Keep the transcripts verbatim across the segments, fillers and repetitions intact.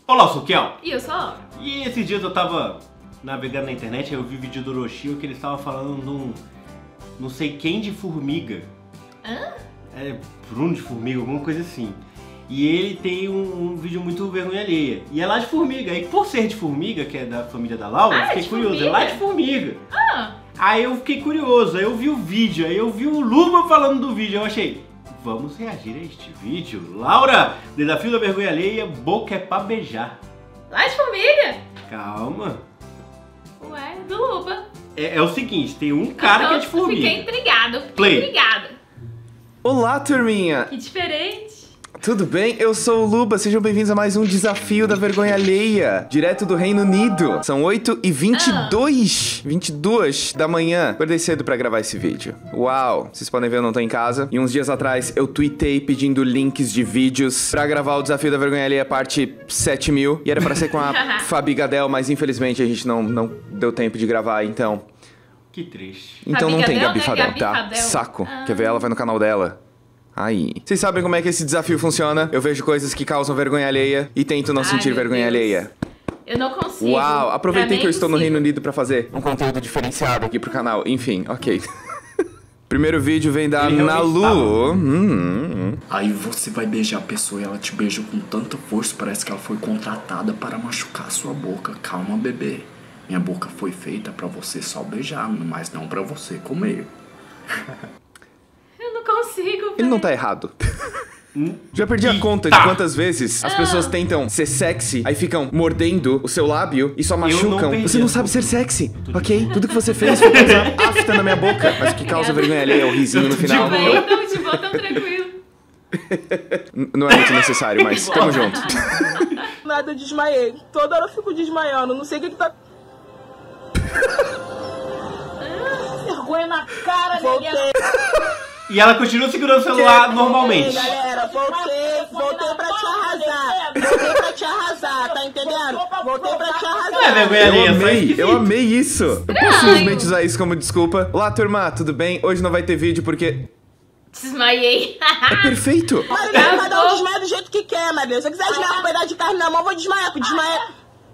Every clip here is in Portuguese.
Olá, eu sou o Kel. E eu sou a Laura. E esses dias eu tava navegando na internet, aí eu vi vídeo do Orochio que eles estavam falando de um não sei quem de formiga. Hã? É, Bruno de formiga, alguma coisa assim. E ele tem um, um vídeo muito vergonha alheia. E é lá de formiga. E por ser de formiga, que é da família da Laura, Ah, eu fiquei de curioso. formiga? É lá de formiga. Ah. Aí eu fiquei curioso, aí eu vi o vídeo, aí eu vi o Luba falando do vídeo. Eu achei, vamos reagir a este vídeo. Laura, desafio da vergonha alheia, boca é pra beijar. Lá de formiga? Calma. Ué, do Luba. É, é o seguinte, tem um cara que é de formiga. Fiquei intrigado, fiquei Play. intrigada. Olá, turminha! Que diferente. Tudo bem? Eu sou o Luba, sejam bem-vindos a mais um Desafio da Vergonha Alheia, direto do Reino Unido. São oito e vinte e dois, vinte e duas da manhã. Acordei cedo pra gravar esse vídeo. Uau! Vocês podem ver, eu não tô em casa. E uns dias atrás, eu tuitei pedindo links de vídeos pra gravar o Desafio da Vergonha Alheia parte sete mil. E era pra ser com a Fabi Gadel, mas infelizmente a gente não, não deu tempo de gravar, então... Que triste. Então Fabi não tem Gadel, Gabi né? Fadel, Gabi tá? Fadel. Saco. Ah. Quer ver? Ela vai no canal dela. Aí. Vocês sabem como é que esse desafio funciona? Eu vejo coisas que causam vergonha alheia e tento não Ai, sentir meu vergonha Deus. alheia. Eu não consigo. Uau! Aproveitei Pra mim que eu é estou no impossível. Reino Unido pra fazer um conteúdo diferenciado aqui pro canal. Enfim, ok. Primeiro vídeo vem da Ele realmente Nalu. tava. Hum, hum, hum. Aí você vai beijar a pessoa e ela te beija com tanta força, parece que ela foi contratada para machucar a sua boca. Calma, bebê. Minha boca foi feita pra você só beijar, mas não pra você comer. Eu não consigo. Ele não velho. tá errado. Já perdi a conta Tá. de quantas vezes as pessoas tentam ser sexy, aí ficam mordendo o seu lábio e só machucam. perdi Você não a sabe conta. ser sexy, ok? Tudo que você fez foi causar afta na minha boca. Mas o que causa vergonha alheia é o risinho no final. Tipo, Bem, então, de boa, tão tranquilo. N- Não é muito necessário, mas tamo junto. Nada, eu desmaiei. Toda hora eu fico desmaiando, não sei o que que tá... Vergonha na cara, voltei. E ela continua segurando o celular normalmente. Galera, voltei, voltei pra te arrasar. Voltei pra te arrasar, tá entendendo? Voltei pra te arrasar. Não é vergonha Eu alheia, só amei, esquisito. eu amei isso. Eu posso simplesmente usar isso como desculpa. Olá, turma, tudo bem? Hoje não vai ter vídeo porque Desmaiei. é perfeito. Mas ele vai dar um desmaio do jeito que quer, meu Deus. Se eu quiser desmaiar com um pedaço de carne na mão, eu vou desmaiar. Vou desmaiar.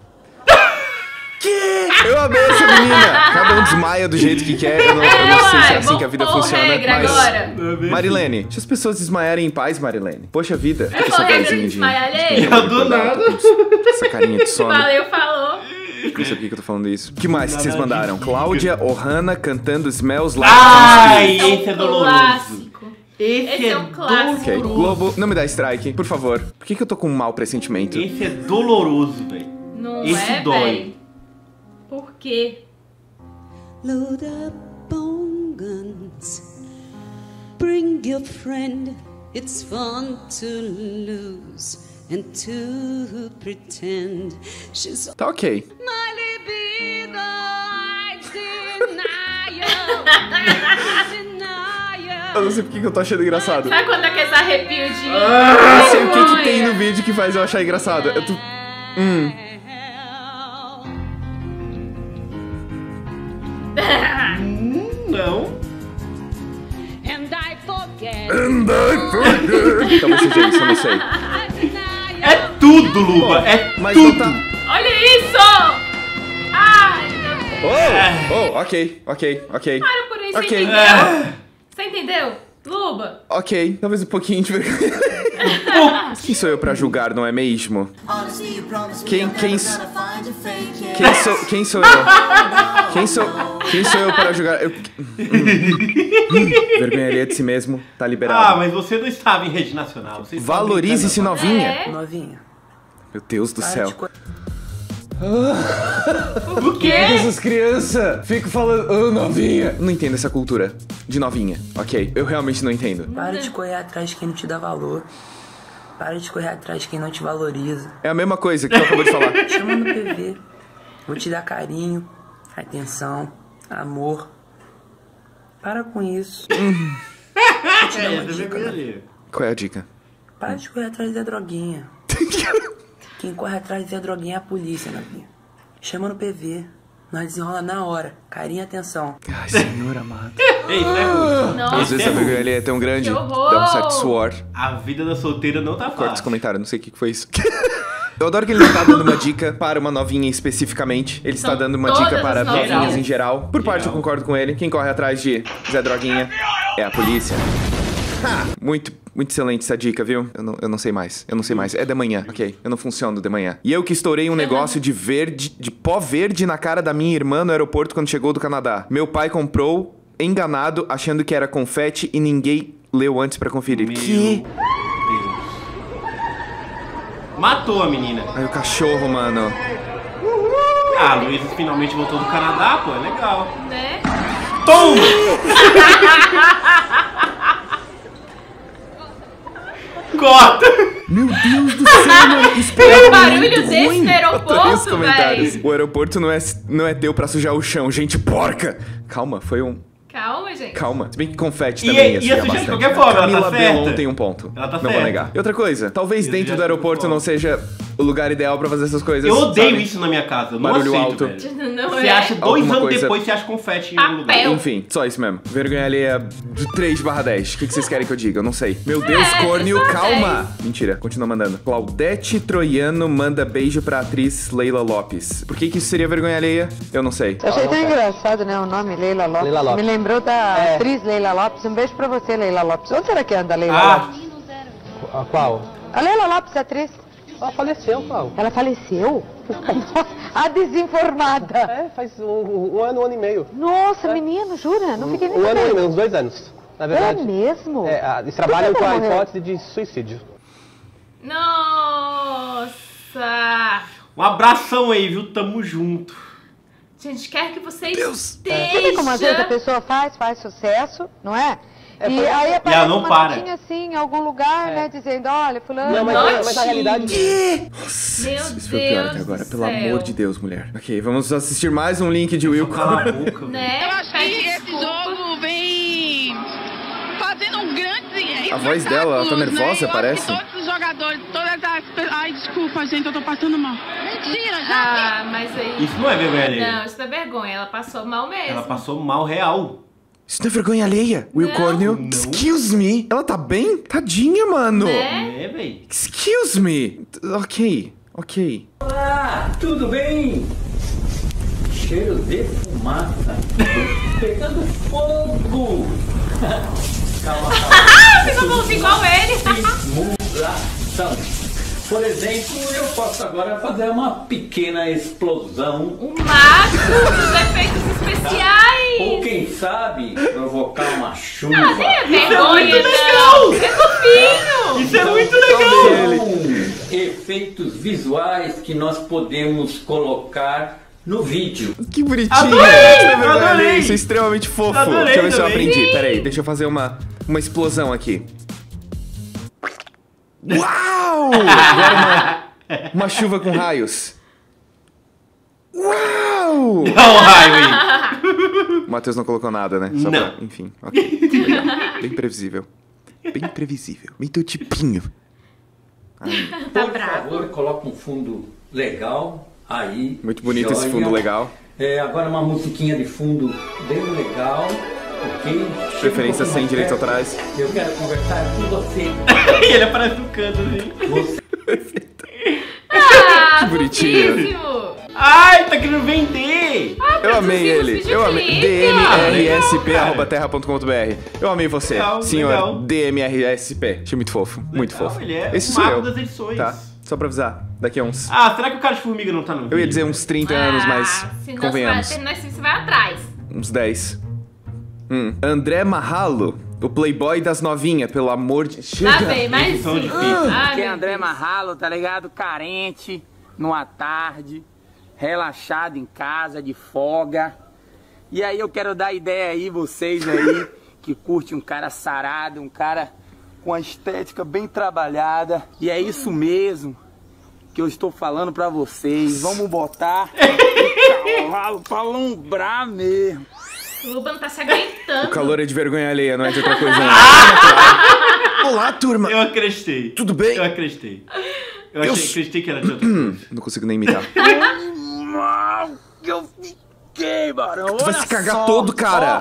Que? Eu amei essa menina. Cada um desmaia do jeito que quer. Eu não, eu não sei se é assim que a vida Vamos pôr funciona. regra Mas... agora. Marilene, deixa as pessoas desmaiarem em paz, Marilene. Poxa vida. Fica essa Vamos pôr regra vozinha de de... desmaiar alheio. Eu do nada. Essa carinha de sono. Valeu, falou. Não sei por que que eu tô falando isso. O que mais que vocês mandaram? Cláudia Ohana cantando Smells Like Ai, Teen Spirit. esse é um doloroso. clássico. Esse, Esse é um clássico. Ok, Globo, não me dá strike, por favor. Por que que eu tô com um mau pressentimento? Esse é doloroso, velho. Não Esse é, dói. véi? Por quê? Load up on guns. Bring your friend. It's fun to lose and to pretend she's Tá ok. my libido. I deny you. Deny Eu you. não sei por que que eu tô achando engraçado. Sabe quando é que esse arrepio de... Eu não sei o que que tem no vídeo que faz eu achar engraçado. Eu tô... Hum. Não. And I forget. Talvez seja isso, eu não sei. I deny you. É tudo, Luba. É Mas tudo. não tá... Olha isso! Ai, meu Deus. Oh, oh, ok, ok, ok. Para por isso, Ok. você entendeu? É. Você entendeu? Luba. Ok, talvez um pouquinho de vergonha. Quem sou eu pra julgar, não é mesmo? Quem, quem, quem sou, quem sou eu? Quem sou, quem sou eu para julgar? Eu... Hum. Vergonha alheia de si mesmo, tá Ah, liberado. mas você não estava em rede nacional. Você estava Valorize-se, brincando. novinha. É? Novinha. Meu Deus do céu. O quê? Essas crianças ficam falando, oh, novinha. Não entendo essa cultura de novinha, ok? Eu realmente não entendo. Para de correr atrás de quem não te dá valor. Para de correr atrás de quem não te valoriza. É a mesma coisa que tu acabou de falar. Chama no P V. Vou te dar carinho, atenção, amor. Para com isso. Vou te dar É, uma essa é dica, vergonha né? alheia. Qual é a dica? Para de correr atrás da droguinha. Quem corre atrás da droguinha é a polícia, novinha. Chama no P V. Nós desenrola na hora. Carinho e atenção. Ai, senhor amado. Ei, isso é ruim. Nossa. Às vezes a vergonha alheia é tão grande, Que horror! dá um certo suor. A vida da solteira não tá Corta os fácil. comentários, não sei o que que foi isso. Eu adoro que ele não tá dando uma dica para uma novinha especificamente. Ele está São dando uma todas dica para as novinhas. novinhas em geral. Por parte, eu Geral. concordo com ele. Quem corre atrás de Zé Droguinha é a polícia. Ha! Muito, muito excelente essa dica, viu? Eu não, eu não sei mais. Eu não sei mais. É de manhã, ok? Eu não funciono de manhã. E eu que estourei um negócio de verde, de pó verde na cara da minha irmã no aeroporto quando chegou do Canadá. Meu pai comprou, enganado, achando que era confete e ninguém leu antes pra conferir. Meu Que? Deus. Matou a menina. Ai, o cachorro, mano. Ah, a Luísa finalmente voltou do Canadá, pô, é legal. Né? Toma! Corta! Meu Deus do céu, mano. Esperava Que barulho muito desse ruim. no aeroporto, Adorei os comentários. véi. O aeroporto não é, não é teu pra sujar o chão, gente porca. Calma, foi um... Calma, gente. Calma. Se bem que confete E- também ia ia sujar sujar de bastante. qualquer forma, ela Camila tá Belon certa. tem um ponto. Ela tá não vou certa. negar. E outra coisa, talvez Ia dentro sujar do de aeroporto qualquer não seja o lugar ideal pra fazer essas coisas. Eu odeio sabe? isso na minha casa, eu não Barulho aceito, alto. velho. Não Você é? acha dois Alguma anos coisa- depois, você acha confete em algum lugar. Papel. Enfim, só isso mesmo. Vergonha alheia de três barra dez. O que, que vocês querem que eu diga? Eu não sei. Meu Deus, É, Cornio, só calma! Mentira, continua mandando. Claudete Troiano manda beijo pra atriz Leila Lopes. Por que, que isso seria vergonha alheia? Eu não sei. Eu achei tão engraçado, né, o nome Leila Lopes. Leila Lopes. Me lembrou da É. atriz Leila Lopes. Um beijo pra você, Leila Lopes. Onde será que anda a Leila Ah, Lopes? A qual? A Leila Lopes, atriz. Ela faleceu, qual? Ela faleceu? A desinformada. É, faz um, um ano, um ano e meio. Nossa, menino, jura? Não fiquei nem Um ano e sabendo. meio, uns dois anos. Na É verdade. mesmo? É, a- eles trabalham Por que com a ela morreu? hipótese de suicídio. Nossa. um abração aí, viu? Tamo junto. Gente, quer que vocês Deus. Você vê como às vezes a estejam... pessoa faz, faz sucesso, não é? É, e foi- aí ela aparece não uma para. notinha assim, em algum lugar, né, dizendo, olha, fulano... Não, mas, Notinha. mas na realidade. Nossa, Meu isso foi pior Deus que agora. do Pelo céu. amor de Deus, mulher. Ok, vamos assistir mais um link de Will. Cala a boca, velho. Né? Eu acho que Pede esse desculpa. jogo vem fazendo um grande. A voz dela, ela tá espetáculo, nervosa, né? Eu parece. Acho que todos os jogadores, todas as. pe- Ai, desculpa, gente, eu tô passando mal. Mentira, já. Ah, mas aí... Isso não é vergonha alheia. Não, isso não é vergonha. Ela passou mal mesmo. Ela passou mal real. Isso não é vergonha alheia. Will Não. Cornel, Não. excuse me. Ela tá bem? Tadinha, mano. Né? É, véi. Excuse me. Ok, ok. Tudo bem? Cheiro de fumaça. Pegando fogo. Calma, calma. Ah, fica bom igual ele. Simulação. Por exemplo, eu posso agora fazer uma pequena explosão. O mago dos efeitos Ou especiais. quem sabe provocar uma chuva. Ah, nem é vergonha, não. É fofinho. Isso é muito legal. São efeitos visuais que nós podemos colocar no vídeo. Que bonitinho. Adorei, Isso não é vergonha adorei. alheia, isso é extremamente fofo. Adorei Deixa eu ver se eu também. aprendi. Pera aí, deixa eu fazer uma, uma explosão aqui. Uau! Agora uma, uma chuva com raios. Uau! Dá um raio aí. O Matheus não colocou nada, né? Só Não. pra... Enfim, ok. Legal. Bem previsível. Bem previsível. Bem teu tipinho. Tá Por bravo. favor, coloca um fundo legal aí. Muito bonito esse joia. fundo legal. É, agora uma musiquinha de fundo bem legal, ok? Chega Preferência um pouquinho sem mais direitos perto. autorais. Eu quero conversar com você. Ele aparece no canto assim. Você Ah, Que bonitinho. fofíssimo. Ai, tá querendo vender. Ah, Eu amei produzimos ele. Eu amei. videoclipe. D M R S P legal, arroba cara. terra ponto com ponto b r. Eu amei você, Legal, senhor legal. D M R S P. Achei muito fofo. Muito Legal, fofo. ele é Esse o sou mago eu. das edições. Tá? Só pra avisar. Daqui a uns. Ah, será que o cara de formiga não tá no vídeo? Eu ia dizer uns trinta anos, mas Ah, senão convenhamos. Você vai, terminar assim, você vai atrás. Uns dez. Hum. André Marralo, o playboy das novinhas, pelo amor de... Lá Chega! vem, mais Esses são um. difíceis. Ai, Que é meu André Deus. Marralo, tá ligado? Carente, numa tarde, relaxado em casa, de folga. E aí eu quero dar ideia aí, vocês aí, que curte um cara sarado, um cara com a estética bem trabalhada. E é isso mesmo que eu estou falando pra vocês. Vamos botar o cavalo pra lombrar mesmo. O Luba não tá se aguentando. O calor é de vergonha alheia, não é de outra coisa não. Olá, turma! Eu acreditei. Tudo bem? Eu acreditei. Eu, Eu achei, s- acreditei que era de outra coisa. Não consigo nem imitar. Mal que eu fiquei, barão. Tu vai Olha se cagar só, todo, cara.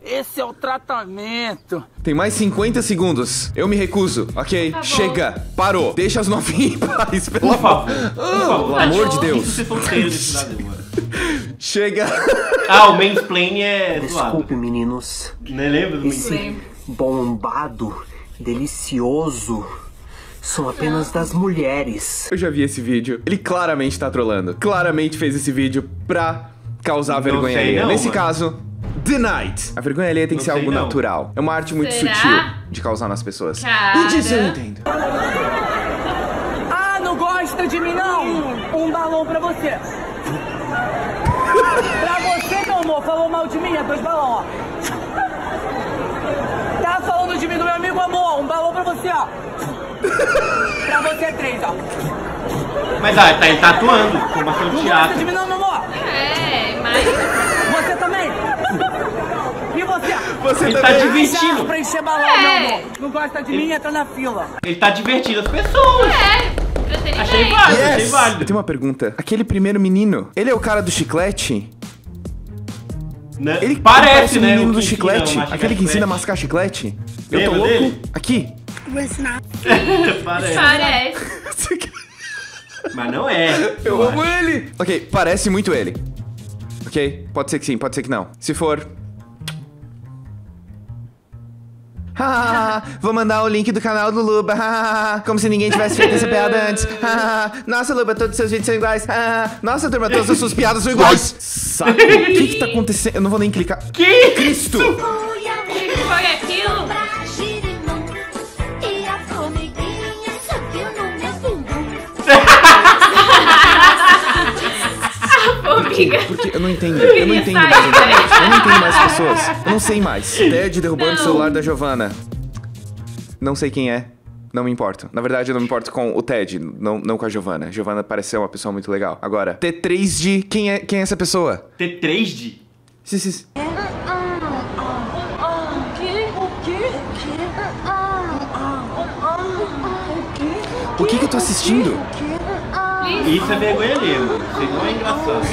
Esse é o tratamento. Tem mais cinquenta segundos. Eu me recuso, ok? Tá Chega, parou. Deixa as novinhas em paz, pelo Por favor, amor. por favor. Pelo amor de Isso Deus. ser solteiro desse lado, mano. Chega. Ah, o mansplaining é zoado. Desculpe, meninos. Não lembra do Esse mansplaining? bombado, delicioso, são apenas das mulheres. Eu já vi esse vídeo. Ele claramente tá trolando. Claramente fez esse vídeo pra causar Não vergonha sei alheia. não, Nesse mano. caso, denied. A vergonha alheia tem que Não ser sei algo não. natural. É uma arte muito Será? sutil de causar nas pessoas. Cara. E disso eu entendo. Ah, não gosta de mim não? Um balão pra você. Pra você, meu amor, falou mal de mim, é dois balões, ó. Tá falando de mim do meu amigo, amor, um balão pra você, ó. Pra você, três, ó. Mas ah, tá, ele tá atuando, formação de Não gosta de teatro. mim não, meu amor. É, mas... Você também. E você? Você Ele tá também. divertindo. Pra encher balão, É. meu amor. Não gosta de mim, entra na fila. Ele tá divertindo as pessoas. É, entretenimento. Achei válido, achei Yes! Eu válido. tenho uma pergunta. Aquele primeiro menino, ele é o cara do chiclete? Né? Ele Parece, o né? menino o do que ensina chiclete. a mascar Aquele que ensina a chiclete. mascar chiclete? Eu tô Lembra louco? dele? Aqui. Parece. Parece. Mas não é. Eu eu amo acho. ele. Ok, parece muito ele. Ok, pode ser que sim, pode ser que não. Se for... Ah, vou mandar o link do canal do Luba. Ah, como se ninguém tivesse feito essa piada antes. Ah, nossa, Luba, todos os seus vídeos são iguais. Ah, nossa, turma, todas as suas piadas são iguais. Saco. O que que tá acontecendo? Eu não vou nem clicar. Que Cristo! O que que foi aquilo? Formiga. Porque eu não entendo. Eu não entendo mais. internet. Eu não entendo mais as pessoas. Eu não sei mais. Ted derrubando o Não. celular da Giovanna. Não sei quem é. Não me importo. Na verdade, eu não me importo com o Ted, não, não com a Giovanna. A Giovanna parece ser uma pessoa muito legal. Agora, T três D, quem é, quem é essa pessoa? T três D? Sim, sim, sim. O que que eu tô assistindo? Isso é vergonha alheia, mano. Isso não é engraçado.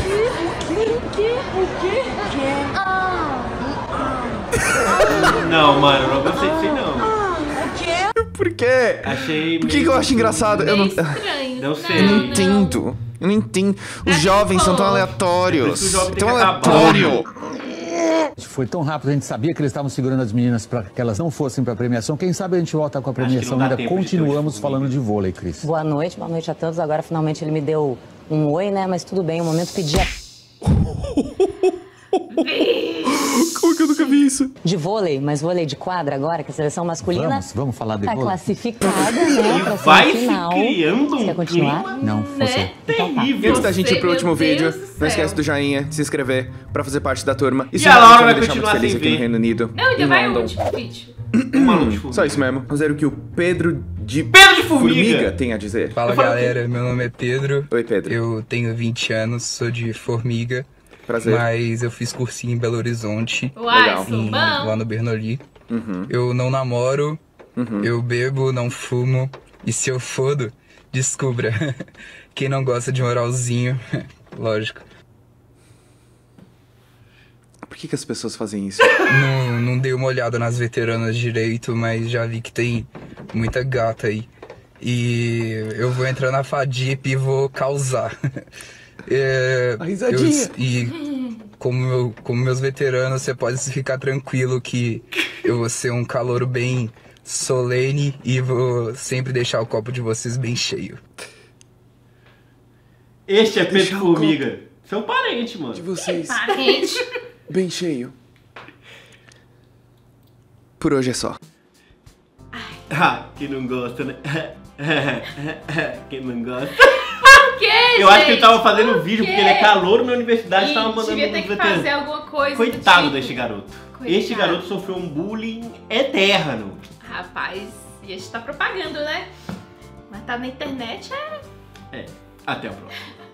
Não, mano, eu não gostei disso aí, não. Por quê? Achei. Por que que eu acho engraçado? Eu não... Meio estranho. Não sei. Eu não entendo. Eu não entendo. Os É jovens são tão bom. Por aleatórios. isso que o jovem tem Tão que acabar. aleatório. Foi tão rápido, a gente sabia que eles estavam segurando as meninas para que elas não fossem para a premiação. Quem sabe a gente volta com a premiação dá ainda tempo de ter continuamos hoje. falando de vôlei, Cris. Boa noite, boa noite a todos. Agora finalmente ele me deu um oi, né? Mas tudo bem, o momento pedia Como que eu nunca vi isso? de vôlei, mas vôlei de quadra agora, que a seleção masculina Vamos, vamos falar de tá vôlei? classificada, né? E Pra vai se semifinal. criando Você um quer continuar? clima Não, você. Né? Então tá. terrível. Antes da gente ir pro Meu último Deus vídeo, do não céu. esquece do joinha, de se inscrever pra fazer parte da turma. E se a realmente Laura vai vai me deixar muito continuar feliz sem aqui no ver. Reino Unido. Não, ainda em vai o London. último vídeo. Um maluco de formiga. Só isso mesmo. Vamos ver o que o Pedro de Pedro de Formiga. tem a dizer. Fala Eu falo galera, meu nome é Pedro. Oi, Pedro. Eu tenho vinte anos, sou de Formiga. Prazer. Mas eu fiz cursinho em Belo Horizonte. Uai, Legal. sou em- bom. lá no Bernoulli. Uhum. Eu não namoro, Uhum. eu bebo, não fumo. E se eu fodo, descubra. Quem não gosta de um oralzinho, lógico. Por que, que as pessoas fazem isso? Não, não dei uma olhada nas veteranas direito, mas já vi que tem muita gata aí. E eu vou entrar na Fadip e vou causar. É, A risadinha. eu- e como, meu- como meus veteranos, você pode ficar tranquilo que eu vou ser um calouro bem solene e vou sempre deixar o copo de vocês bem cheio. Este é Pedro Deixa de eu Formiga. Seu parente, mano. De vocês. Parente. Bem cheio. Por hoje é só. Ah, quem não gosta, né? Quem não gosta. Por quê, Eu acho que ele gente? tava fazendo Por vídeo quê? porque ele é calor na universidade e Ih, tava mandando devia ter uns que veteranos. fazer alguma coisa do Coitado tipo. deste garoto. Coitado. Este garoto sofreu um bullying eterno. Rapaz, e a gente tá propagando, né? Mas tá na internet é... É, até o próximo.